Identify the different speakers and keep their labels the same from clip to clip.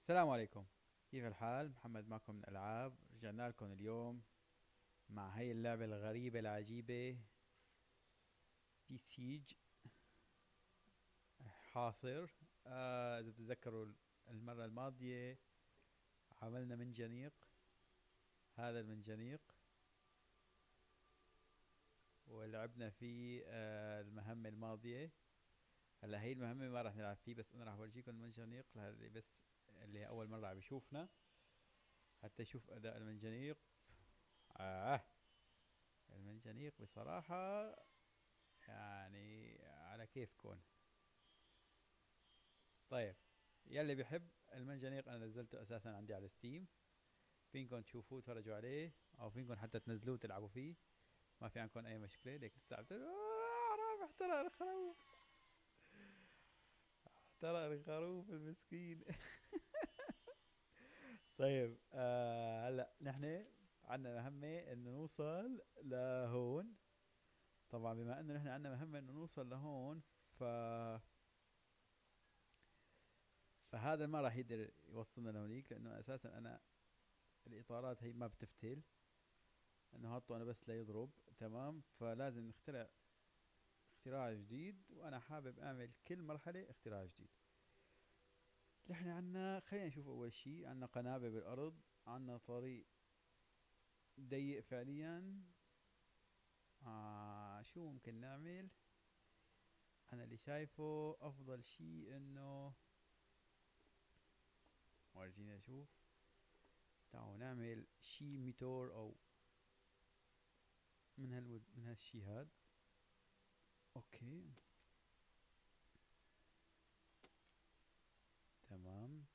Speaker 1: السلام عليكم. كيف الحال؟ محمد معكم من الألعاب. رجعنا لكم اليوم مع هاي اللعبة الغريبة العجيبة، في سيج حاصر. إذا بتتذكروا المرة الماضية عملنا منجنيق، هذا المنجنيق، ولعبنا فيه المهمة الماضية. هلا هي المهمة ما راح نلعب فيه، بس أنا راح أورجيكم المنجنيق اللي بس اللي أول مرة عم يشوفنا حتى يشوف أداء المنجنيق. آه المنجنيق بصراحة يعني على كيفكم. طيب، يلي بيحب المنجنيق انا نزلته اساسا عندي على ستيم، فينكم تشوفوه تفرجوا عليه، او فينكم حتى تنزلوه وتلعبوا فيه. ما في عندكم اي مشكله. ليك لسه عم حرام، احترق الخروف، احترق الخروف المسكين. طيب، هلا نحن عندنا مهمه انه نوصل لهون. طبعا بما انه نحن عندنا مهمه انه نوصل لهون، ف فهذا ما راح يقدر يوصلنا لهونيك، لانه اساسا انا الاطارات هي ما بتفتل، انه حاطه انا بس ليضرب. تمام، فلازم نخترع اختراع جديد، وانا حابب اعمل كل مرحلة اختراع جديد. نحن عنا، خلينا نشوف اول شي، عنا قنابة بالارض، عنا طريق ضيق فعليا. شو ممكن نعمل؟ انا اللي شايفه افضل شي انه، ورجينا نشوف، تعالوا نعمل شي ميتور او من هالشي هاد. اوكي، تمام.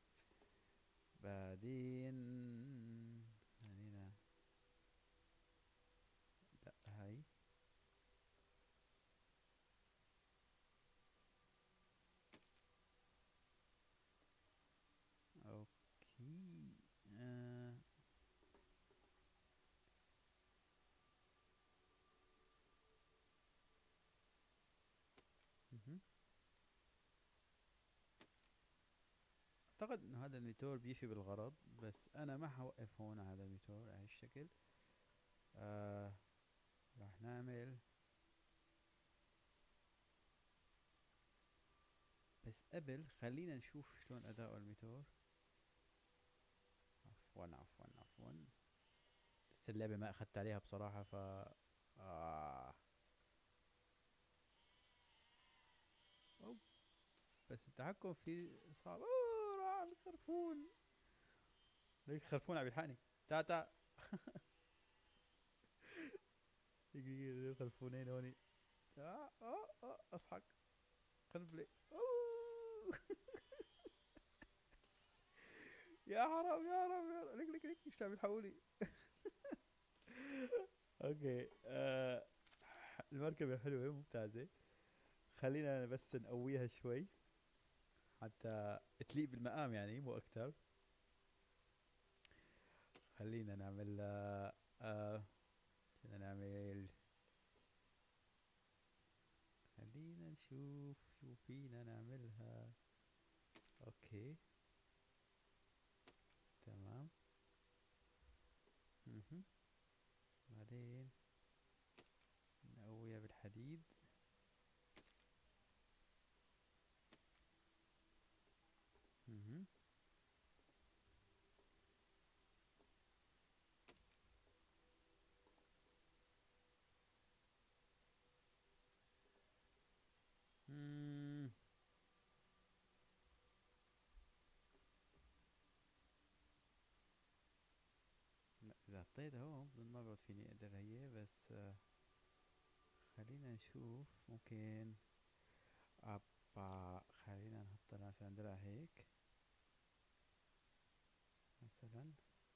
Speaker 1: بعدين خلينا، لا هاي، اوكي. آه. مهم. اعتقد انه هذا الميتور بيفي بالغرض، بس انا ما حوقف هون على هذا الميتور على هالشكل. آه. راح نعمل، بس قبل خلينا نشوف شلون اداء الميتور. عفوا عفوا عفوا، لسه اللعبة ما اخذت عليها بصراحة، ف آه. أوه. بس التحكم فيه صعب. راح الخرفون، ليك خرفون عم يلحقني. تعا تعا. دقيقة، خرفونين هوني. اصحك، قنبلة. أوه. يا حرام يا حرام يا حرام، لك ايش عم يلحقوني. اوكي. المركبة حلوة ممتازة، خلينا بس نقويها شوي حتى تليق بالمقام، يعني مو اكتر. خلينا نعمل بدنا نعمل، خلينا نشوف شو فينا نعملها. اوكي، تمام. مهم. بعدين نقويها بالحديد. مهم. مم. لا، اذا حطيتها هون بظن ما بعد فيني اقدر هي، بس خلينا نشوف ممكن. خلينا نحط مثلا درع هيك مثلا.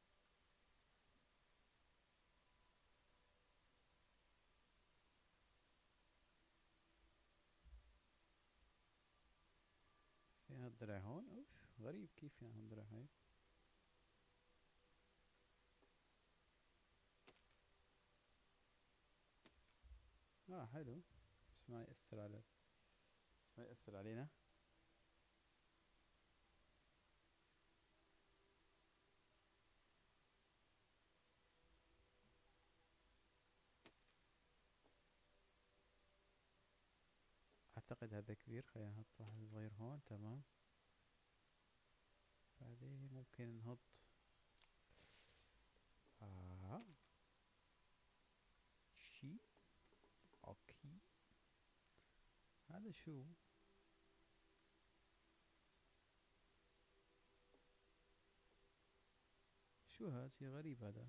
Speaker 1: فيها الدرع هون. اوف، غريب كيف فيها هون درع هيك. حلو، بس ما يأثر على، بس ما يأثر علينا. اعتقد هذا كبير، خلينا نحط واحد صغير هون. تمام. بعدين ممكن نحط آه شي. اوكي. هذا شو؟ شو هذا؟ شي غريب هذا.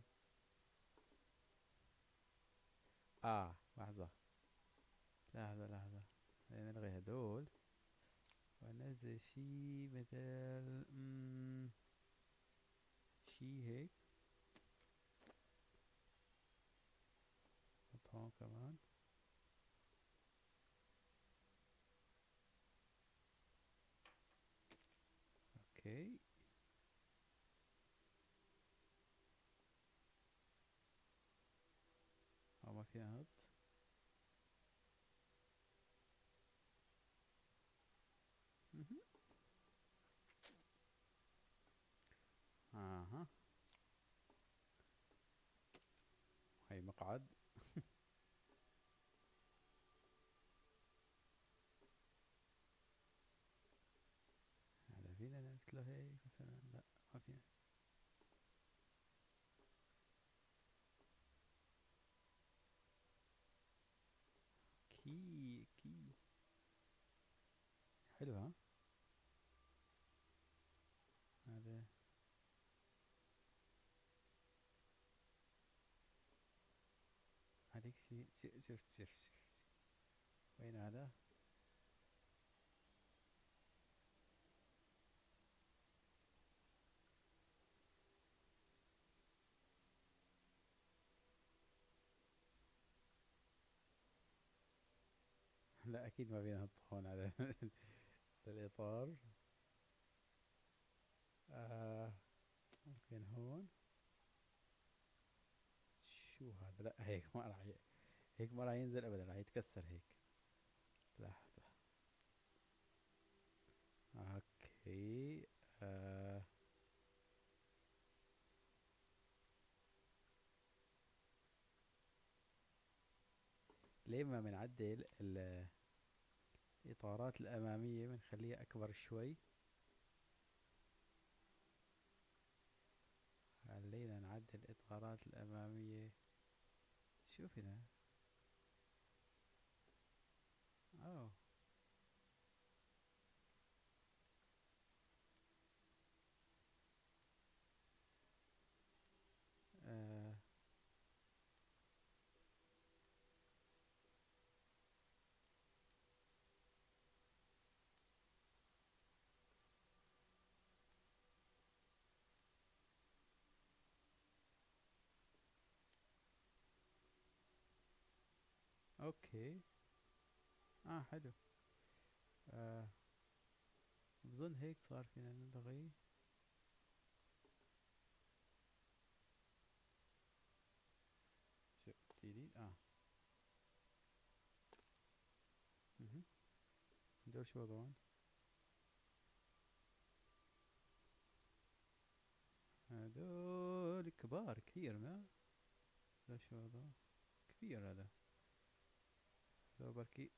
Speaker 1: لحظة. لحظة. خلينا نلغي هدول وننزل شي مثل شي هيك. نحط هون كمان. اوكي. او ما فيها نحط. مهم. اها. هاي مقعد. هذا فينا نعمل له هيك مثلا؟ لا، ما فينا. كي. حلو ها. هذا هذيك شي. شوف. وين هذا؟ لا اكيد ما فينا نحط هون على الاطار. آه ممكن هون. شو هذا؟ لا هيك ما راح هيك ما راح ينزل ابدا، راح يتكسر هيك. لحظة. اوكي. آه ليه ما بنعدل الاطارات الامامية، بنخليها اكبر شوي. خلينا نعدل الاطارات الامامية. شوف هنا. اوه. آه اوكي. حلو. آه بظن هيك صار فينا نلغي. شو جديد؟ مهم. دول شو وضعهم؟ هدول كبار كثير، ما لا شو وضعه؟ كبير هذا. لو بركي.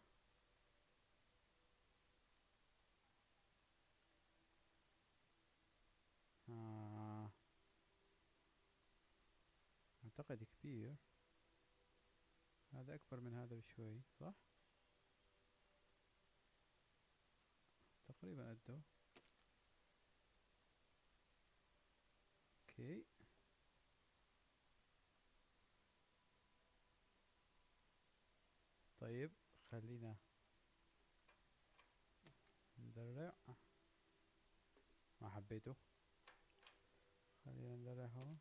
Speaker 1: آه اعتقد كبير. هذا اكبر من هذا بشوي، صح؟ تقريبا قده. اوكي. طيب خلينا ندرع. ما حبيته. خلينا ندرع هون.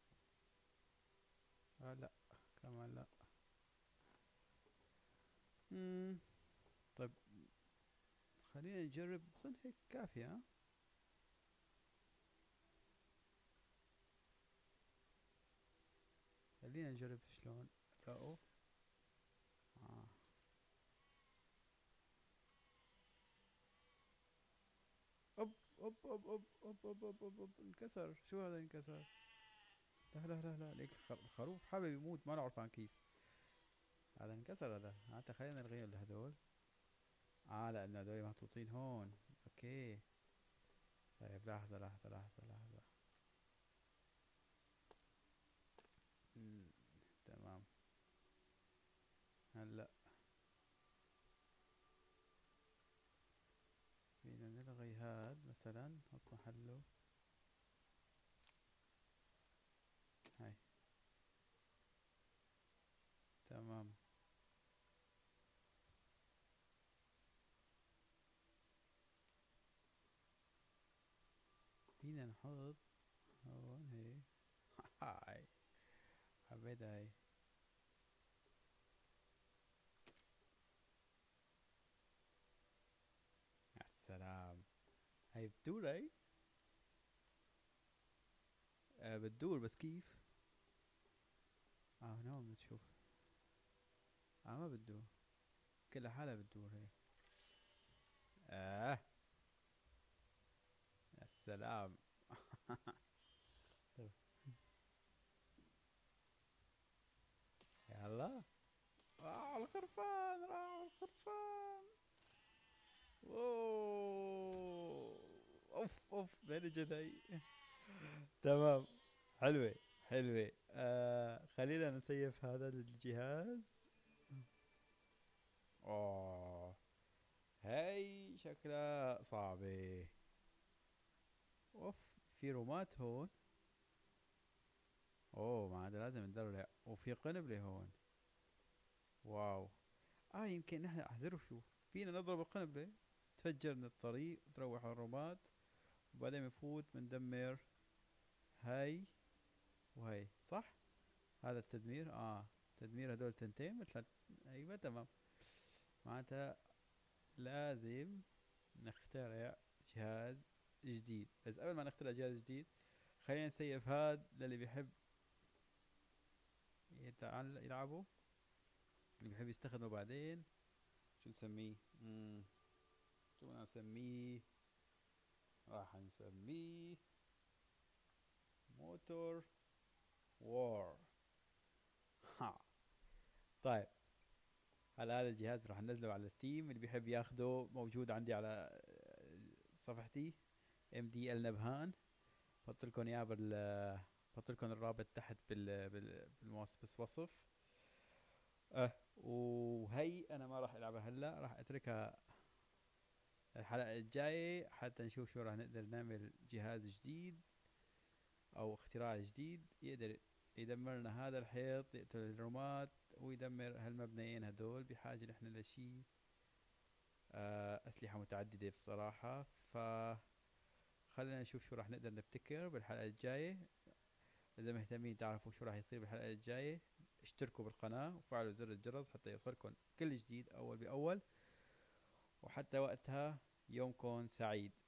Speaker 1: لا، كمان لا. مم. طيب خلينا نجرب. بظن هيك كافية، ها؟ خلينا نجرب شلون أداؤه. آه. أوب أوب أوب أوب أوب أوب أوب أوب أوب. انكسر. شو هذا انكسر؟ لا ليك الخروف حابب يموت، ما نعرف عن كيف. هذا انكسر هذا. حتى خلينا نلغي هذول. لأن هذول محطوطين هون. اوكي. طيب لحظة لحظة لحظة لحظة. مم. تمام. هلا فينا نلغي هاد مثلا، نحط محله هاي. تمام. فينا نحط هون هيك. هاي. حبيت هاي. يا سلام. هاي بتدور هاي. بتدور بس كيف؟ هنا هون بتشوف. ما بتدور. كلها حالها بتدور هيك. آه. يا سلام. طيب. يلا. الخرفان راح الخرفان. اوه. اوف اوف وين اجت هي؟ تمام. حلوة. حلوة. خلينا نسيف هذا الجهاز. اوه. هاي شكلها صعبة. اوف. في رومات هون. اوه، ما هذا لازم ندرب. وفي قنبلة هون. واو. يمكن نحن احذروا شو. فينا نضرب القنبلة، تفجر من الطريق تروح على الرومات، وبعدين بنفوت بندمر هاي وهي، صح؟ هذا التدمير. تدمير هدول التنتين مثل. ايوه تمام. معناتها لازم نخترع جهاز جديد. بس قبل ما نخترع جهاز جديد، خلينا نسيف هاد للي بيحب يلعبه، اللي بيحب يستخدمه بعدين. شو نسميه؟ شو بدنا نسميه؟ راح نسميه موتور وور. ها. طيب. هلا هذا الجهاز راح ننزله على ستيم، اللي بيحب ياخده موجود عندي على صفحتي MD النبهان. بحط لكم اياه بحط لكم الرابط تحت بالوصف. وهي انا ما راح العبها هلا، راح اتركها الحلقة الجاية حتى نشوف شو راح نقدر نعمل جهاز جديد او اختراع جديد يقدر يدمرنا هذا الحيط، يقتل الرومات، ويدمر هالمبنيين هدول. بحاجة نحن لشي أسلحة متعددة بصراحة. خلينا نشوف شو راح نقدر نبتكر بالحلقة الجاية. إذا مهتمين تعرفوا شو راح يصير بالحلقة الجاية، اشتركوا بالقناة وفعلوا زر الجرس حتى يوصلكم كل جديد أول بأول. وحتى وقتها يومكم سعيد.